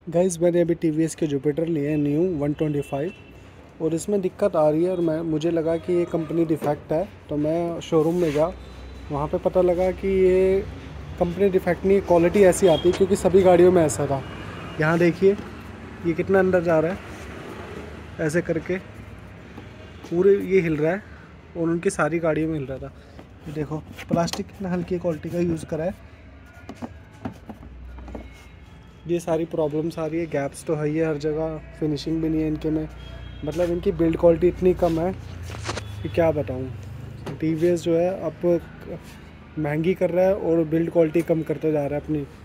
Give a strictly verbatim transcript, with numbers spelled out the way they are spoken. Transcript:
Guys मैंने अभी T V S के जुपिटर लिए हैं न्यू वन ट्वेंटी फाइव और इसमें दिक्कत आ रही है और मैं मुझे लगा कि ये कंपनी डिफेक्ट है। तो मैं शोरूम में गया, वहाँ पे पता लगा कि ये कंपनी डिफेक्ट नहीं, क्वालिटी ऐसी आती है क्योंकि सभी गाड़ियों में ऐसा था। यहाँ देखिए ये कितना अंदर जा रहा है, ऐसे करके पूरे ये हिल रहा है और उनकी सारी गाड़ियों में हिल रहा था। ये देखो प्लास्टिक कितना हल्की क्वालिटी का यूज़ करा है। ये सारी प्रॉब्लम्स आ रही है, गैप्स तो है ही है हर जगह, फिनिशिंग भी नहीं है इनके में, मतलब इनकी बिल्ड क्वालिटी इतनी कम है कि क्या बताऊँ। टी वी एस जो है अब महंगी कर रहा है और बिल्ड क्वालिटी कम करते जा रहा है अपनी।